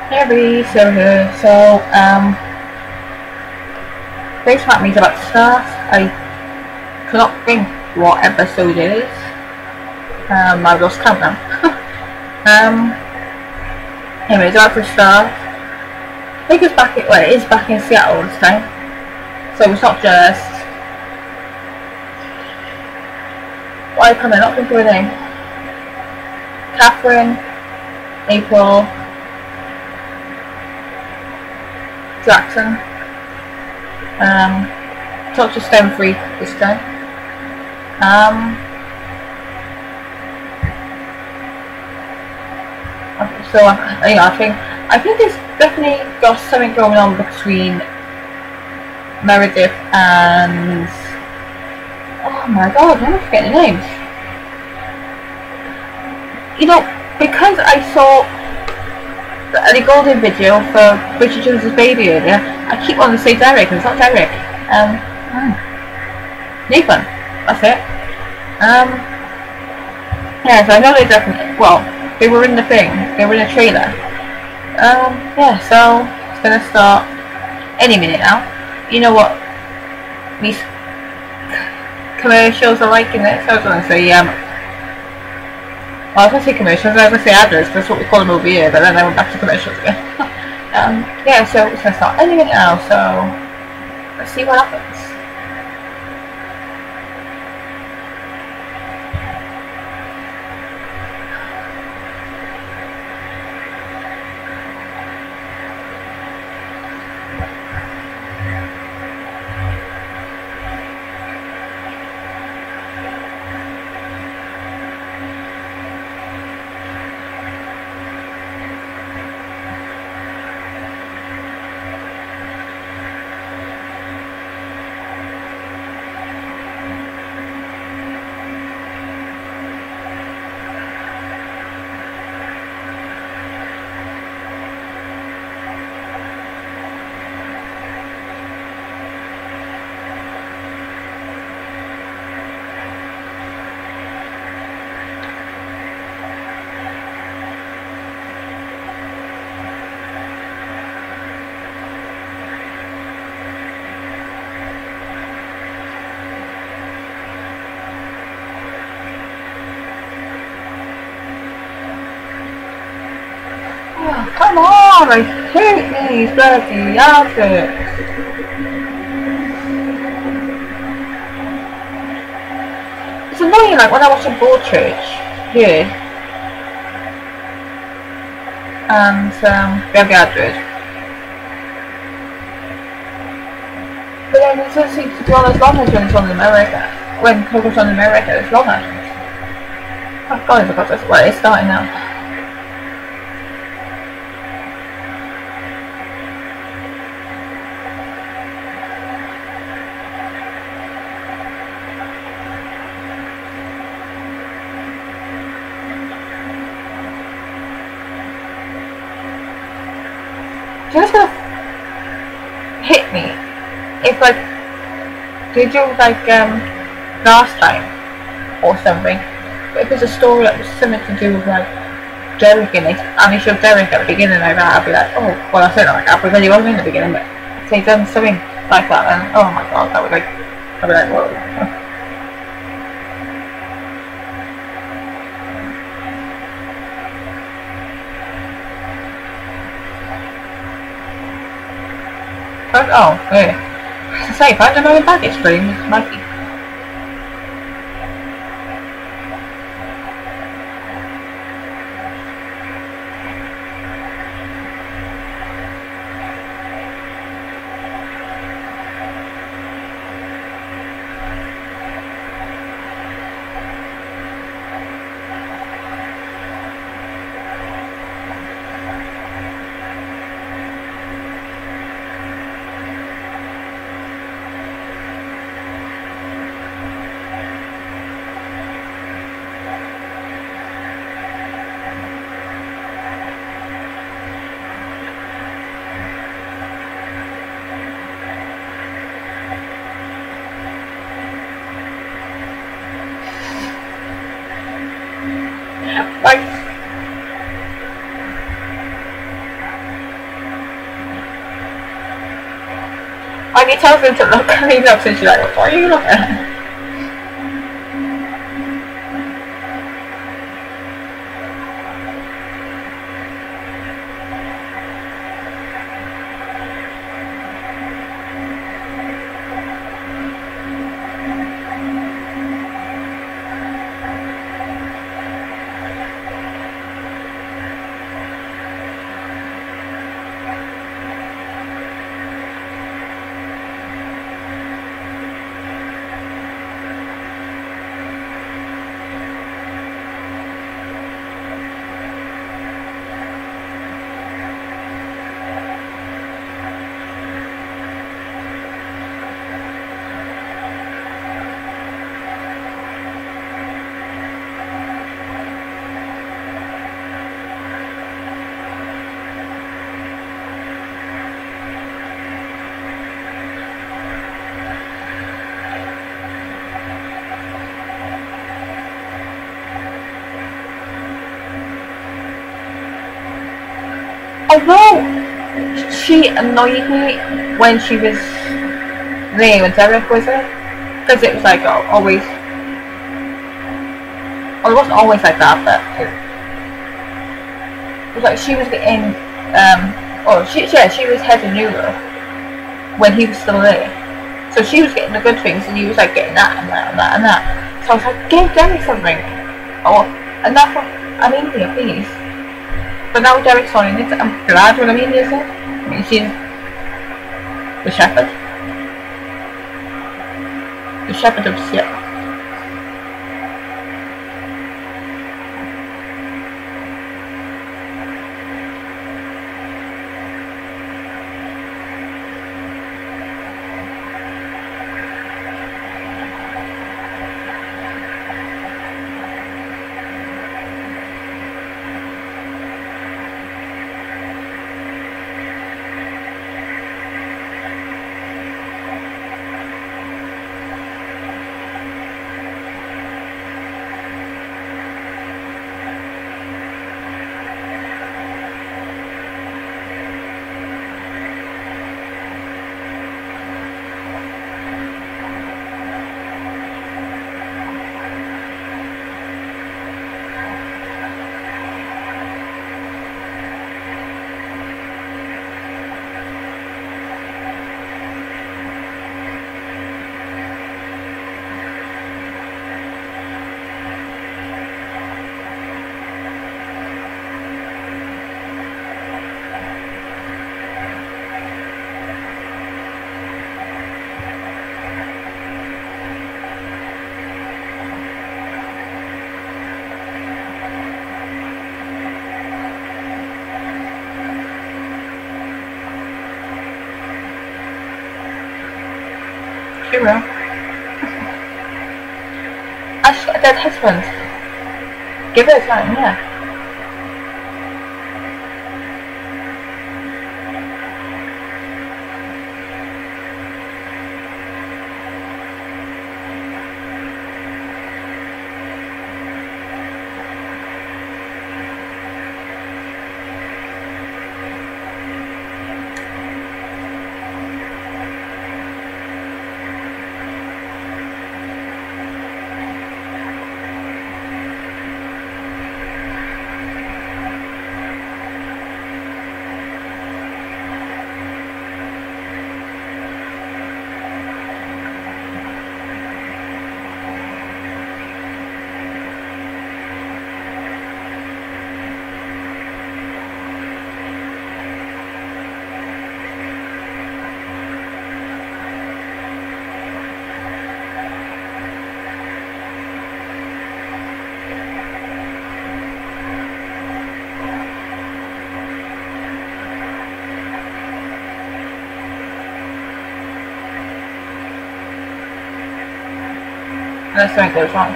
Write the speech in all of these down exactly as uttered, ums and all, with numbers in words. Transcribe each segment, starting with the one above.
Hey everybody, so here. So, um, today's Fat Me's about to start. I cannot think what episode it is. Um, I've lost count now. um, anyway, it's about to start. I think it's back, in, well, it is back in Seattle this time. So it's not just... Why can I not think of her name? Catherine, April, Jackson, um, talk to Stone Free this time. Um, so uh, yeah, I think I think there's definitely got something going on between Meredith and oh my god, I'm forgetting the names. You know, because I saw the Golden video for Bridget Jones's Baby earlier, I keep wanting to say Derek, and it's not Derek. Um, hmm. Nathan, that's it. Um, yeah, so I know they definitely, well, they were in the thing, they were in a trailer. Um, yeah, so it's gonna start any minute now. You know what these commercials are like in this? I was gonna say, um, well, I was going to say commercials, I was going to say adverts, that's what we call them over here, but then I went back to commercials again. um, yeah, so it's going to start any minute now, so let's see what happens. Come on, I hate these bloody outfits. It's annoying, like when I watch a Broadchurch here, and um, we have the advert. But then it doesn't seem to be on as long as when it's on in America. When Coco's on in America, it's longer. Oh god, I forgot this. Well, it's starting now. It's gonna hit me if like they do like um last time or something. But if it's a story that was something to do with like Derek in it, and he showed Derek at the beginning like that, I'd be like, oh, well I said like that because he wasn't in the beginning, but if they done something like that, then oh my god, that would like I'd be like, whoa. Oh, yeah. As I say, if I don't know the baggage stream, it might be. Like, When he tells him to look, and he looks, and she's like, what are you looking at? Although she annoyed me when she was there when Derek was there, because it was like oh, always, well, it wasn't always like that, but it, it was like she was getting, um, oh, she, yeah, she was head of neuro when he was still there, so she was getting the good things and he was like getting that and that and that and that. So I was like, give Derek something, or enough of an India, please. But now Derek's on it, I'm glad when I'm in here, I mean, she's the shepherd. The shepherd of shit. Hero. Ash got a dead husband. Give her time, yeah. Unless something goes wrong.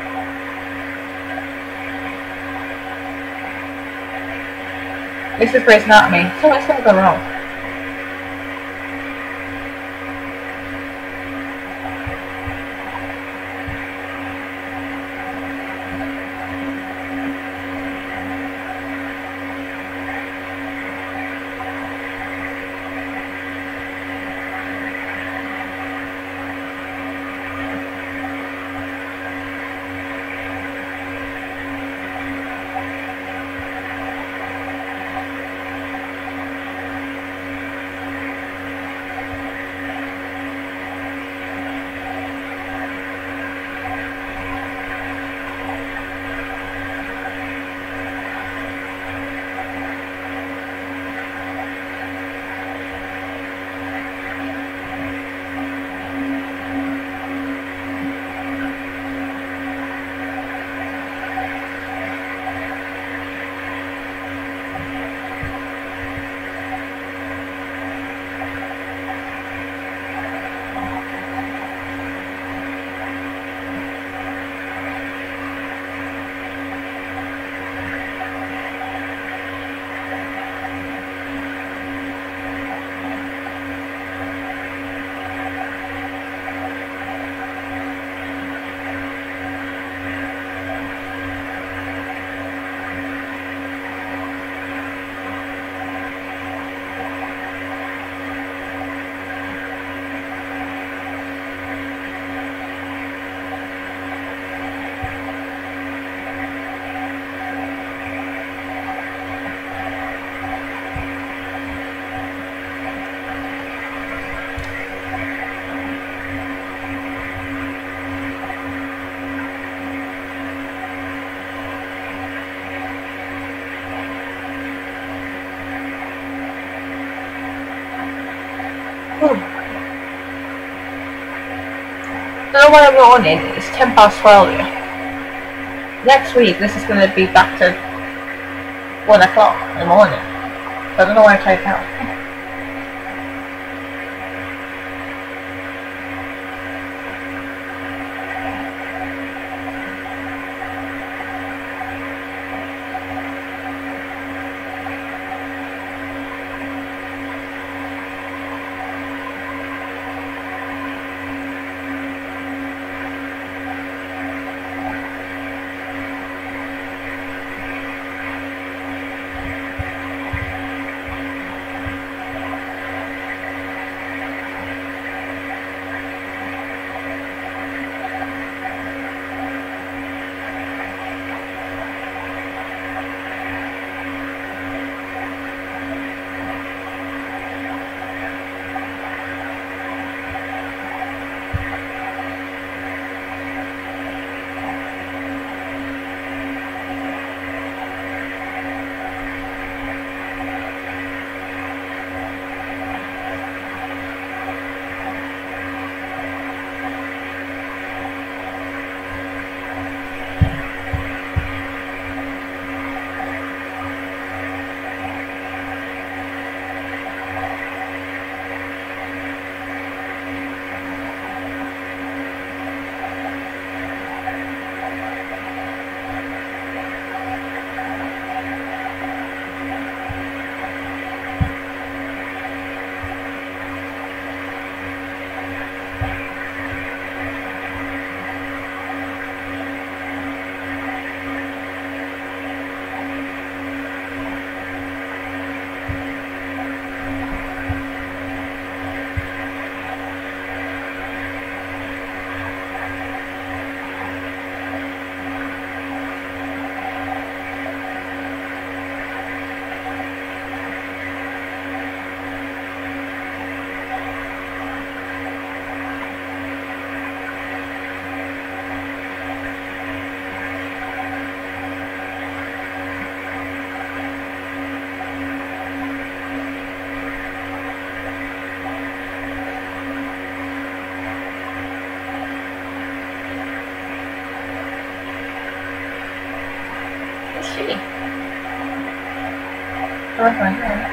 This is Grey's Anatomy. Something's gonna go wrong. don't know why I'm yawning. It's ten past twelve here. Next week, this is going to be back to one o'clock in the morning. So I don't know why I tried it out. Okay.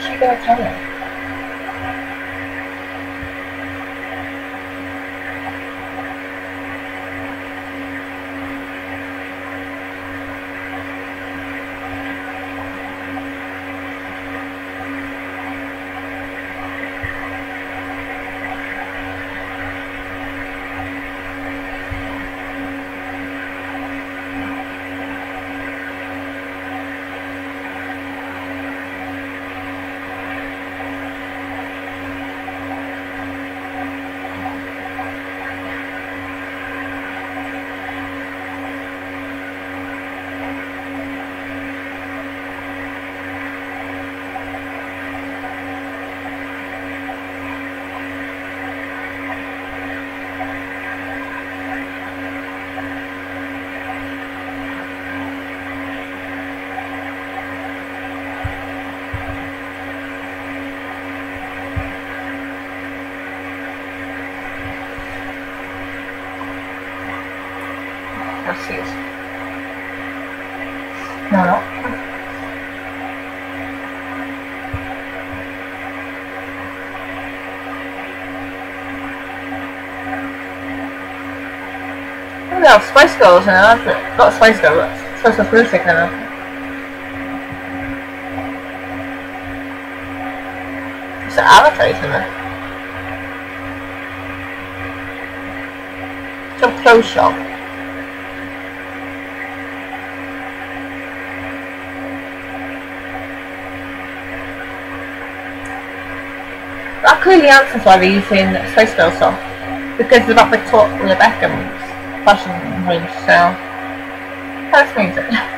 she gonna tell me? Let's see. No, no. Oh, they have Spice Girls now, not Spice Girls, but Spice Girls music now. It's an advertising it. Some clothes shop. That clearly answers why they're using Spice Girls song. Because it's about Victoria Beckham's fashion range, so that explains it.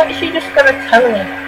What is she just gonna tell her?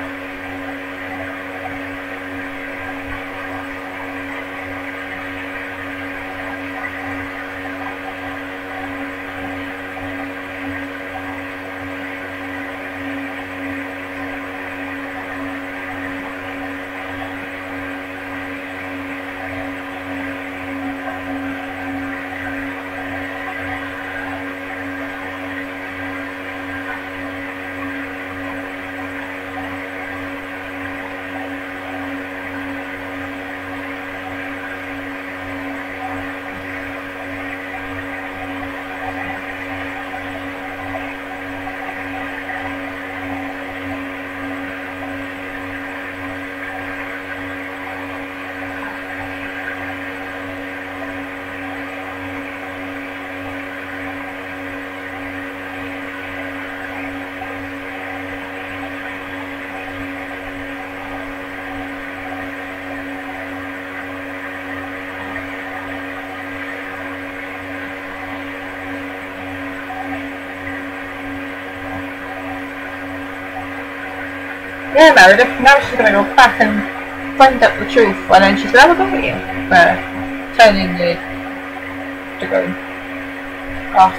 Yeah, Meredith, now she's gonna go back and find out the truth, and then she's gonna have a go at you for turning the to go off.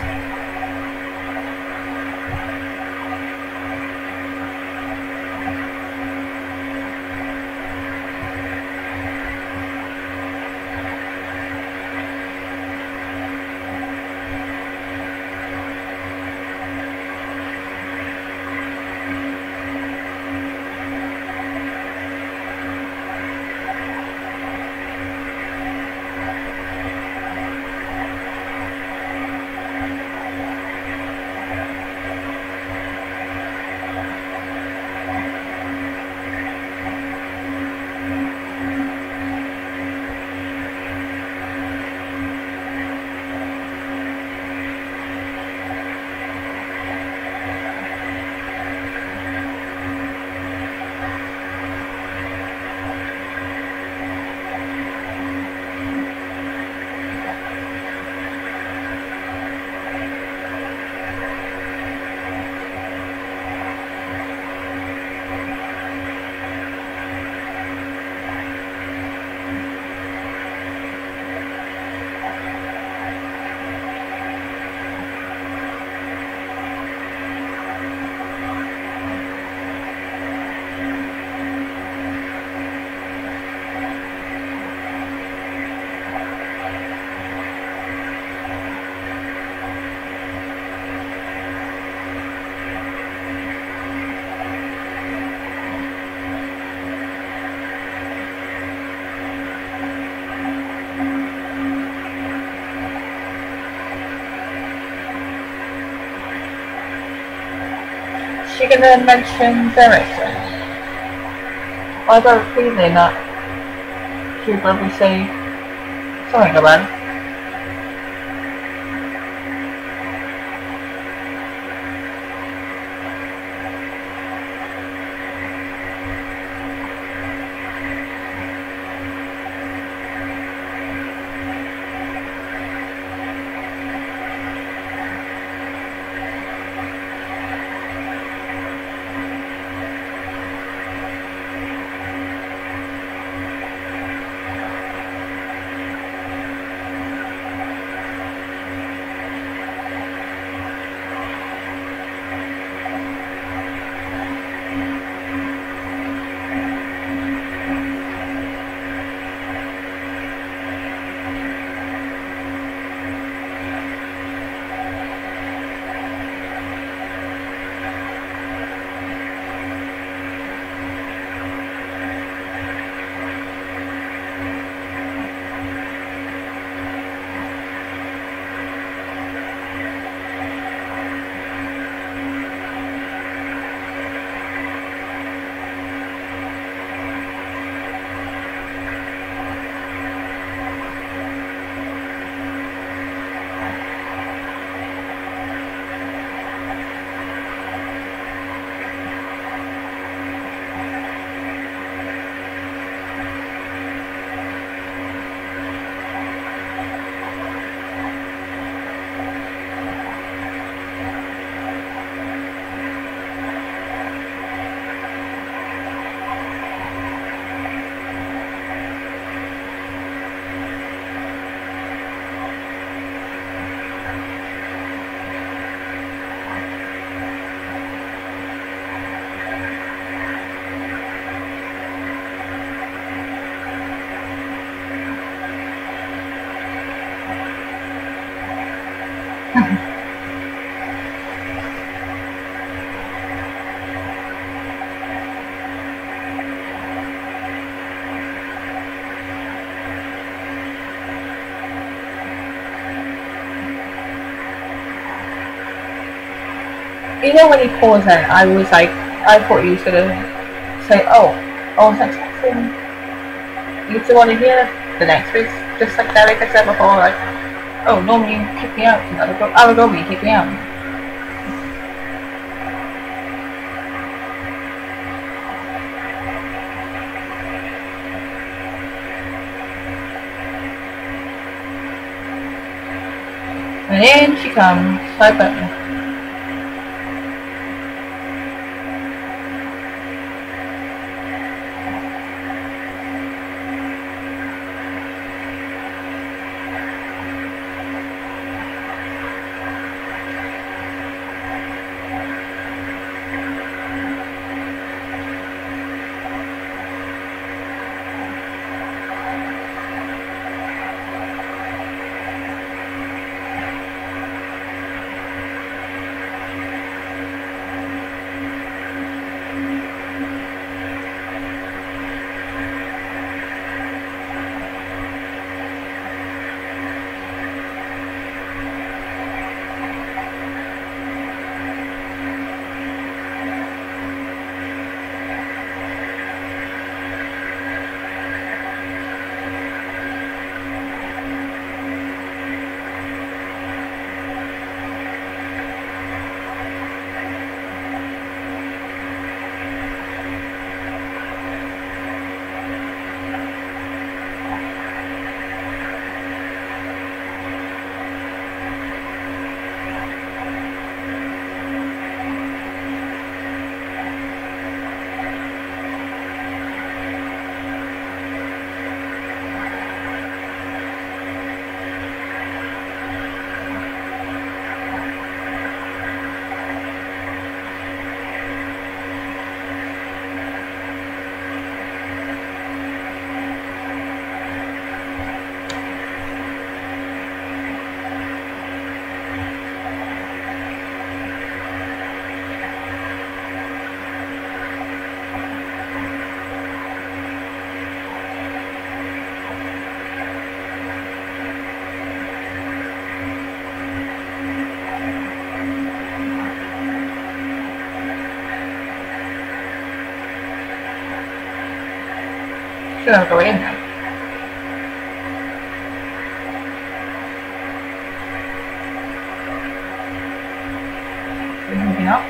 She gonna mention Derek? I got a feeling that she'll probably say something about it. You know when he paused in, I was like, I thought he was gonna say, oh, I was expecting you to want to hear the next bit, just like Derek I said before, like, oh, normally you kick me out, and I'll go, I'll go, you kick me out. And in she comes, side button. Should I go in now? Moving up.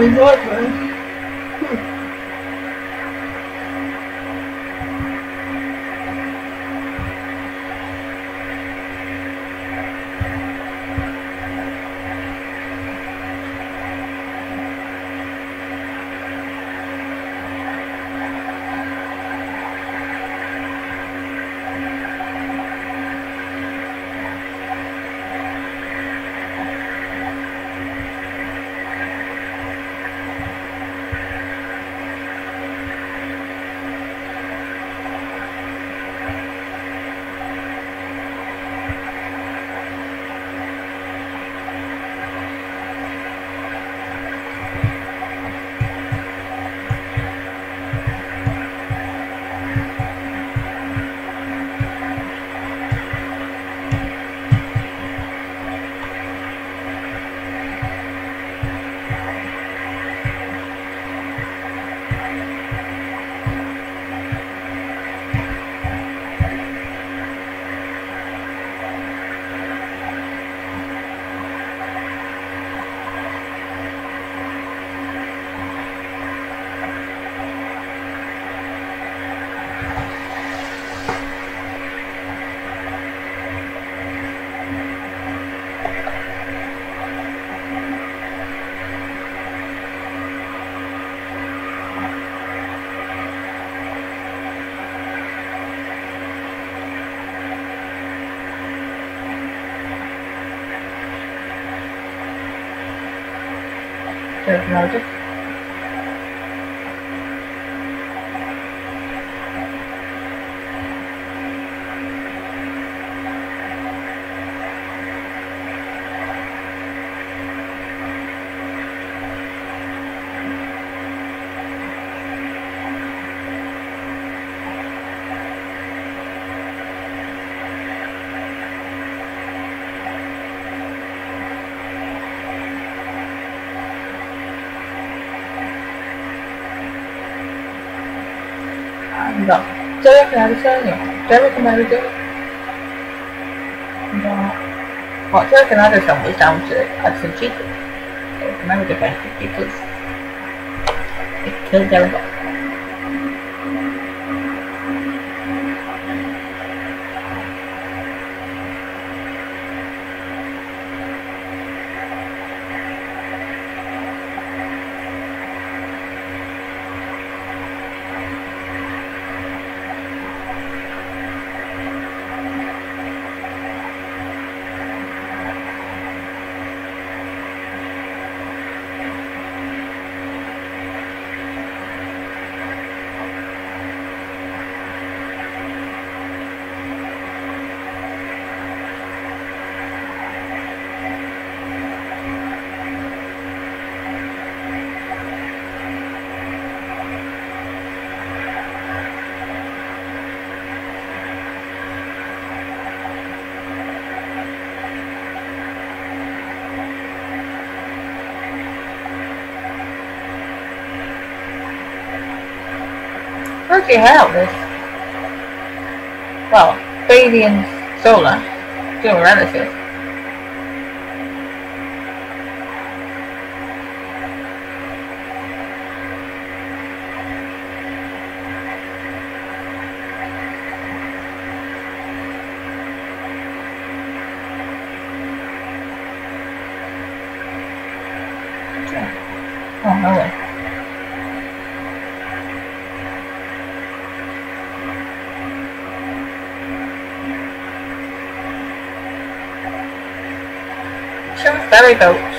having nightmares. Derek Meredith. No, Derek Madison, yeah. Derek Madison. No. Well, Derek Madison was down to Hudson Cheetah. Derek Madison because it killed Derek. Where'd you hell this? Well, Bailey and Solar, still relatives. Oh, no way. Two ferry boats.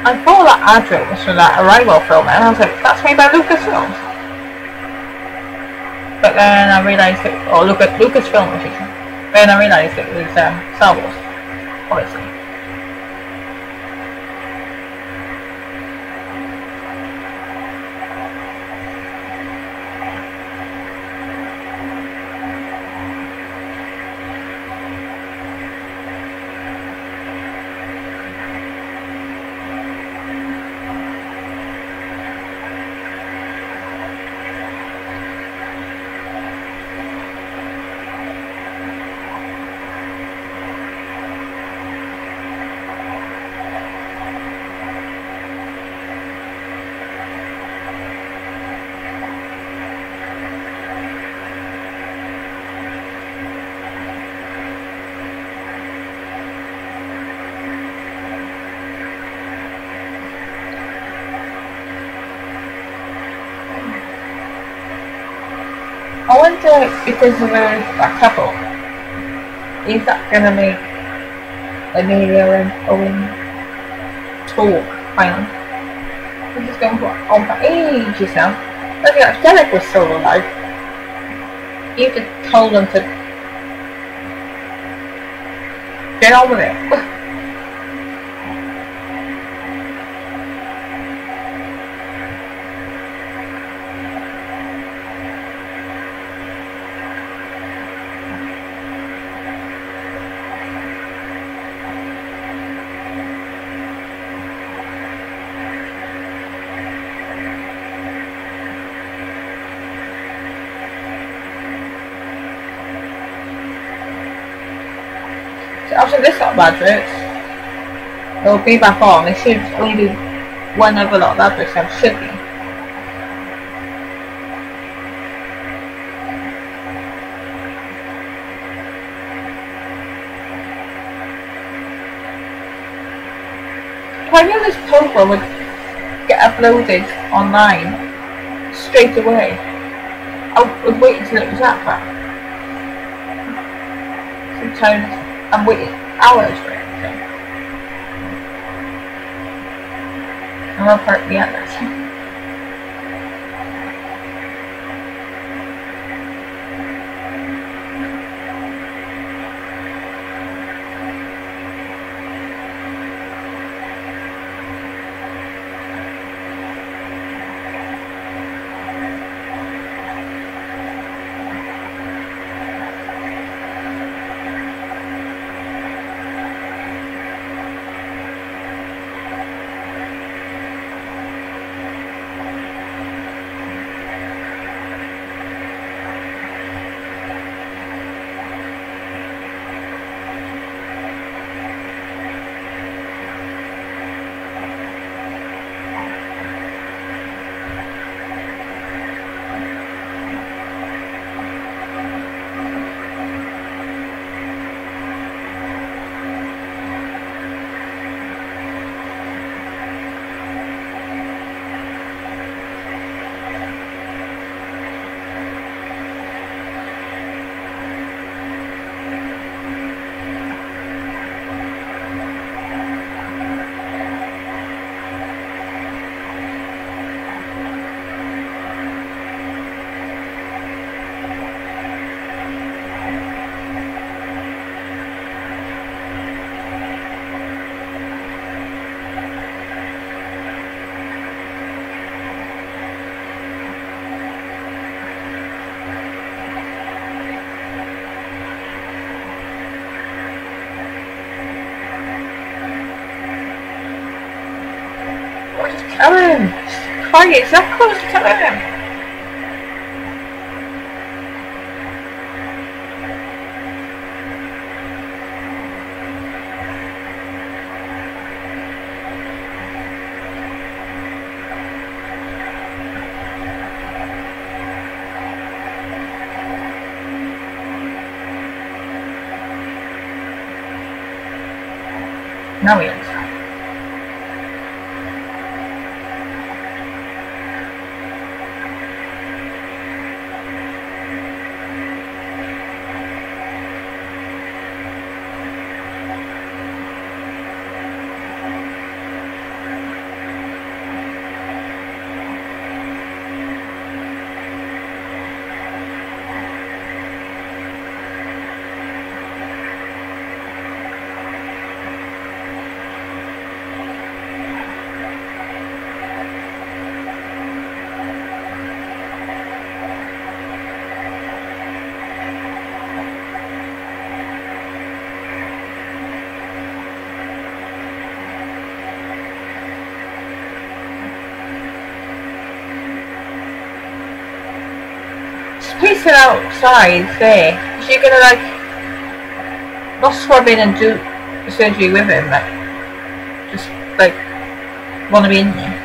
I thought that advert was from that Arrival film, and I was like, that's made by Lucasfilms. But then I realised it, or Lucas, Lucasfilm, I should say. Then I realised it was um, Star Wars, obviously. I wonder, because of a, a couple, is that going to make Amelia and Owen talk finally? This is going on for ages now. Look at if Derek was still alive, you just told them to get on with it. After this lot of adverts, they'll be back on. There should only be one other lot of adverts, there should be. I knew this program would get uploaded online straight away, I would wait until it was at that. Sometimes I'm waiting hours for it, so I'm gonna part the others. Ellen! Quiet, it's not close to Ellen! Now we understand. pacing outside there. Is she gonna like not swab in and do the surgery with him, like just like wanna be in there?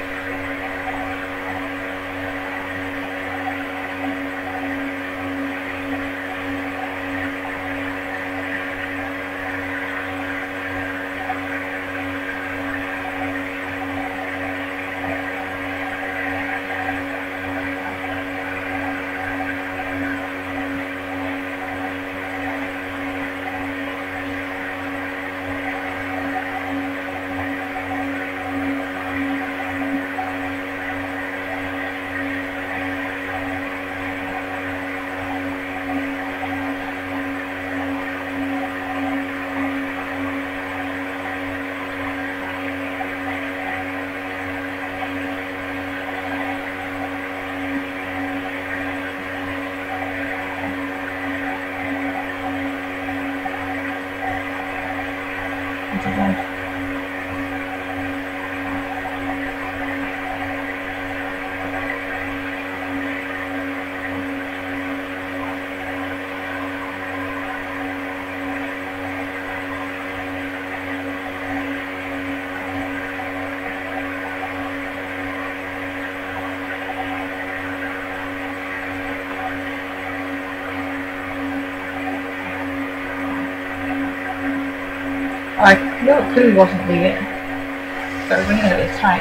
I no, it clearly wasn't leaving. But ringing at this time.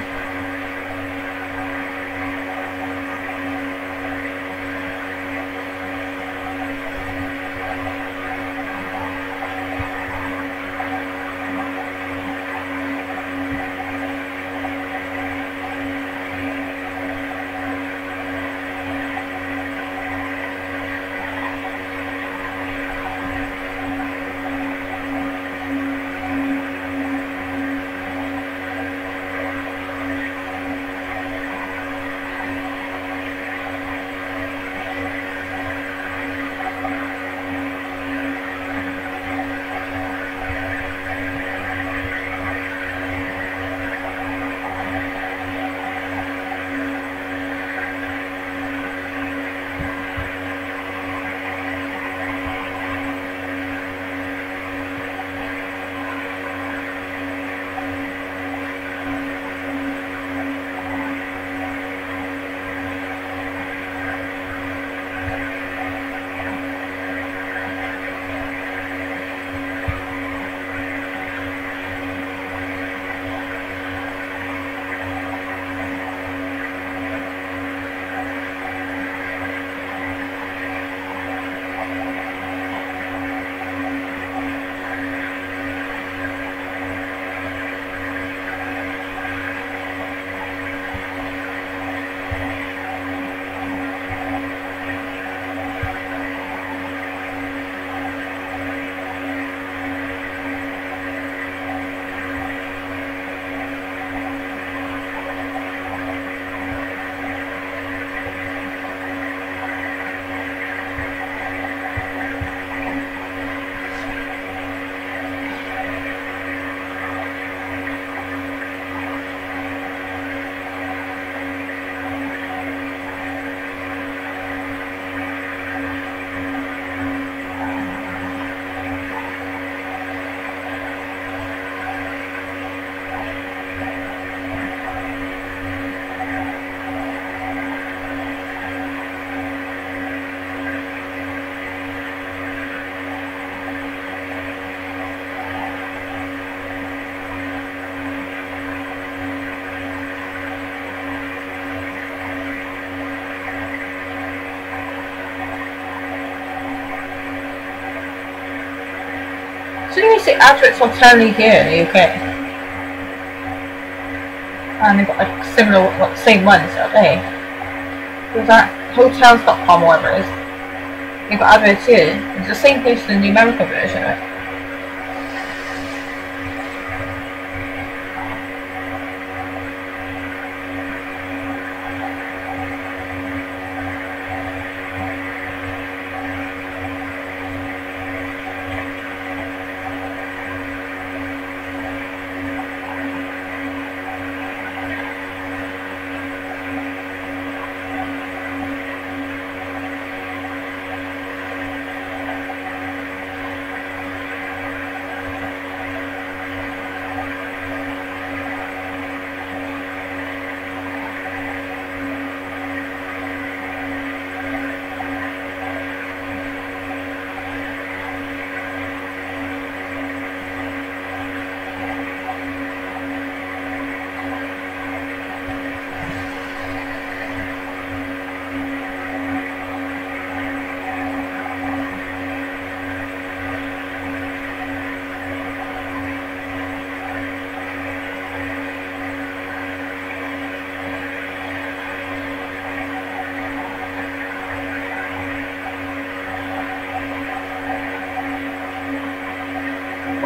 So you see adverts on telly here in the U K, and they've got like similar, well, same ones, don't they? Was that hotels dot com or whatever it is? They've got adverts here. It's the same place in the American version of it.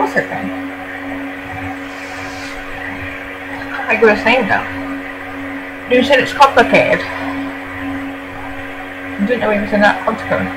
was it then? I can't think of his name now. You said it's complicated. I didn't know he was in that consequence.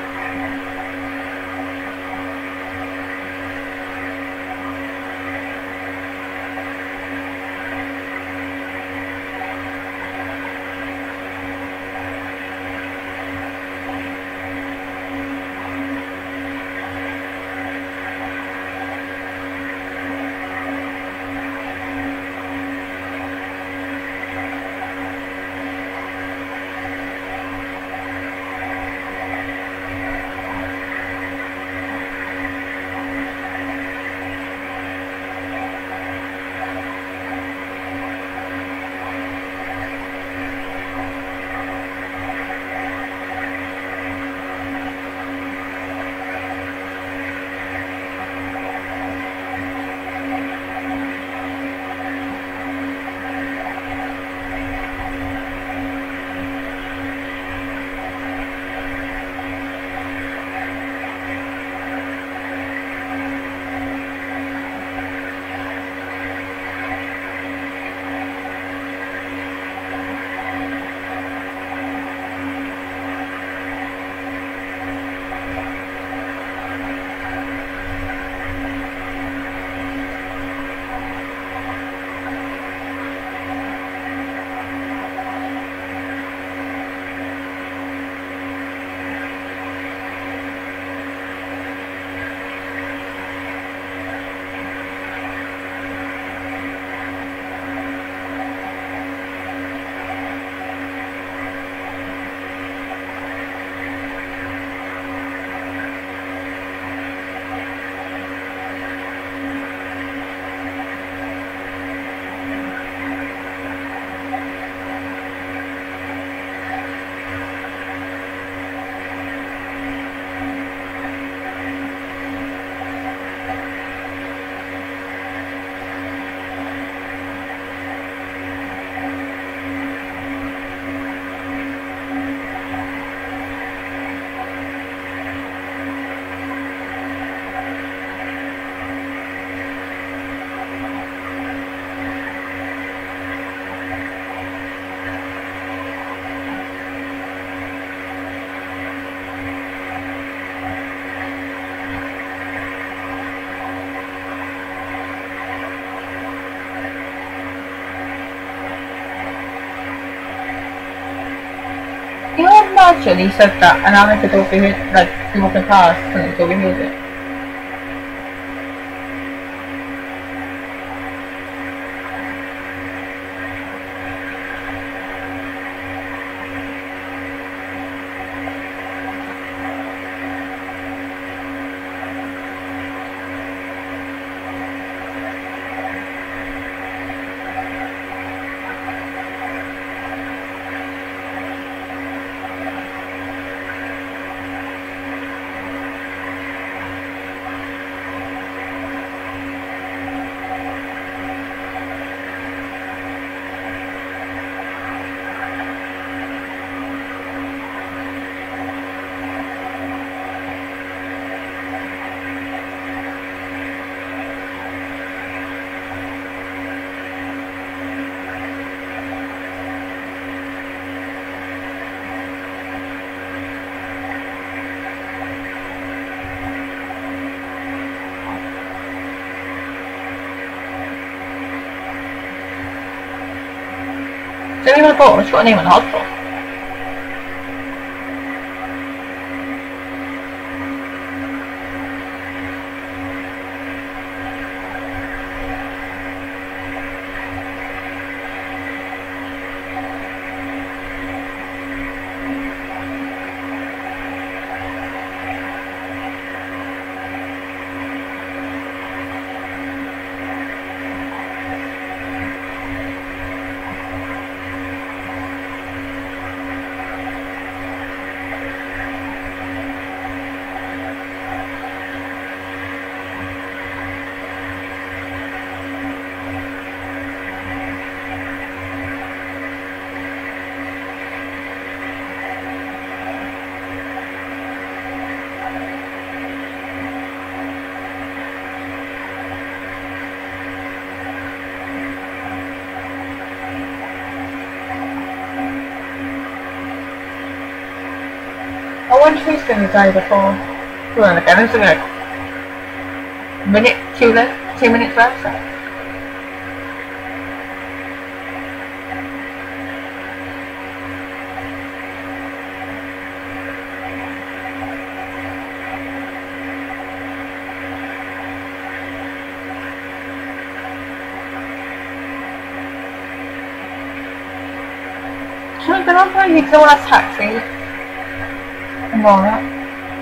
Can you imagine he said that and I could overhear, like, be walking past and it's overheard it? Is there anyone bought? It's got a name on the hospital. I wonder who's going to die before. Well, again, it's like a minute, two left, two minutes left. So. Should I go on by you? Because I want a taxi. I'm on it.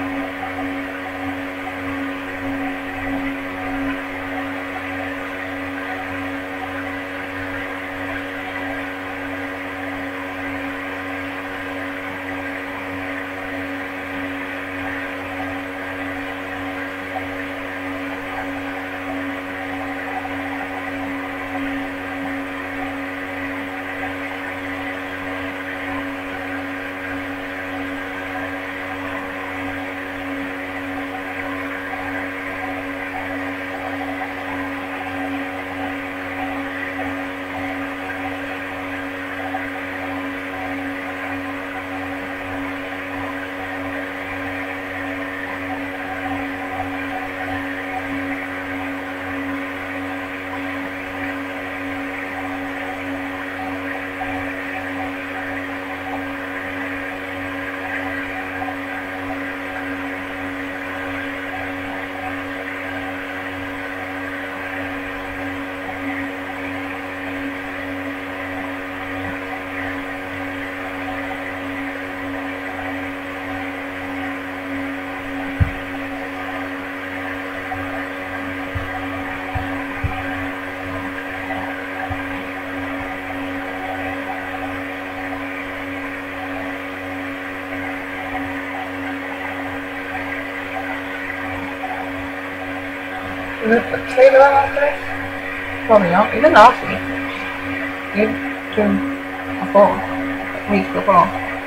Is it the trailer after this? Probably not. Even last week. Even two before. Weeks before.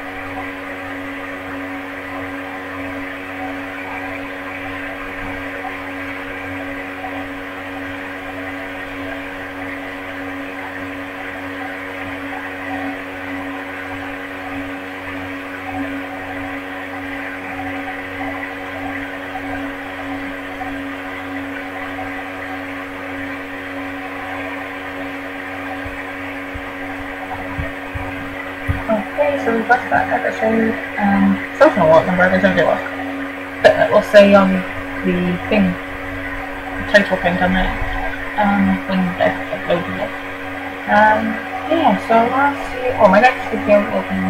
Okay, so we've got that episode. Um, so I don't know what number episode it was, but it will say on the thing, the title thing on there, um, when they've uploaded it. Um, yeah, so I'll see. Oh, my next video will be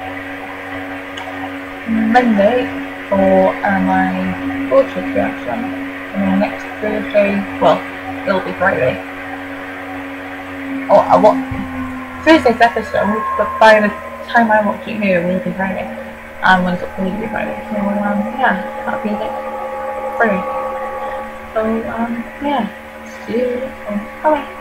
Monday for uh, my portrait reaction, and then next Thursday, well, it'll be Friday. Oh, I what? Thursday's episode, but by the time I watch it here, it will be Friday. And when it's up, it will be Friday. So, um, yeah, that'll be it. Friday. So, um, yeah. See you. Bye.